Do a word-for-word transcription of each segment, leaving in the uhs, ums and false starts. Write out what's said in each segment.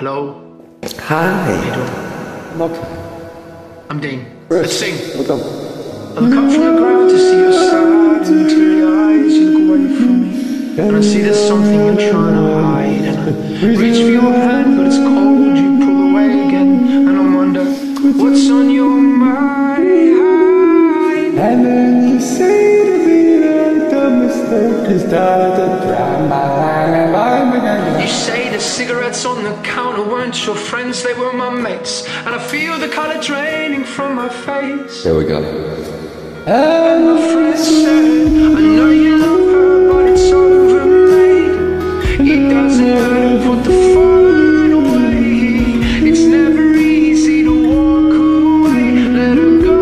Hello. Hi. How you doing? I'm okay. I'm Dean. Chris. Let's sing. Welcome. I look up from the ground to see your side, and into your eyes you look away from me. And I see there's something you're trying to hide, and I reach for your hand, but it's cold, you pull away again. And I wonder, what's on your mind? And then you say to me that the mistake is that I drown my You say the cigarettes on the counter weren't your friends, they were my mates. And I feel the colour draining from my face. There we go. And my friend said, I know you love her, but it's overmade. It doesn't matter, put the phone away. It's never easy to walk away. Let her go,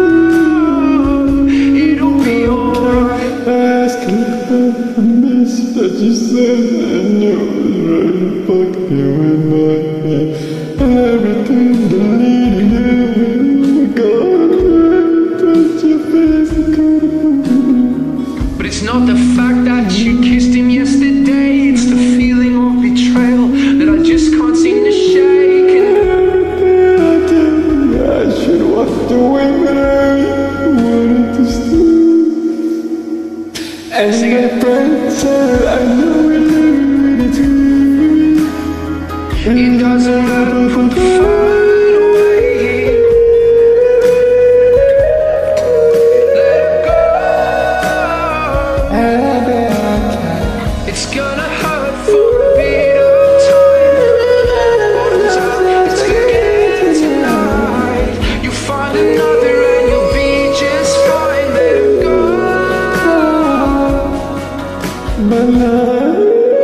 it'll be alright. Asking for the mess that you said, and you was right to fuck you in my head. Everything deleted you, we got touch your face and cut it. But it's not the fact that you kissed him yesterday, it's the feeling of betrayal that I just can't seem to shake. And everything I did, I should walk away, but I wanted to stay. And Sing my it. friend said, I know we're living it too. it doesn't matter, put the phone away. Let her go. It's gonna hurt for a bit of time. Bottoms up, let's forget tonight. You'll find another and you'll be just fine. Let her go. But now,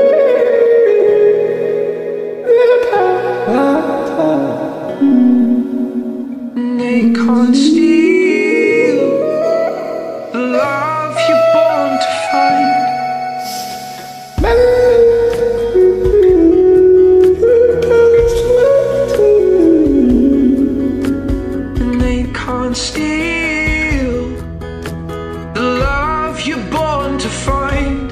They can't steal the love you're born to find. And they can't steal the love you're born to find.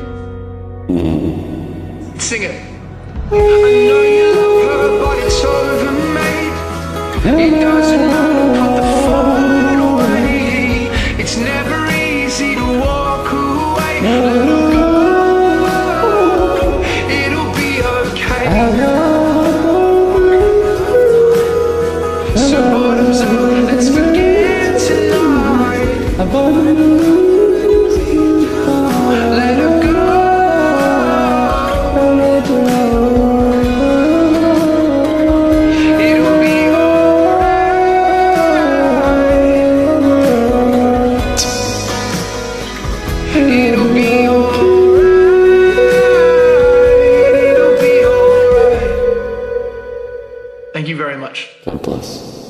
Sing it. I know you love her, but it's overmade. It doesn't matter, put the phone away. It's never easy to walk away. Let her go, it'll be okay. So bottoms up, let's forget tonight. Let her go. It'll be alright. It'll be alright. It'll be alright. Thank you very much. God bless.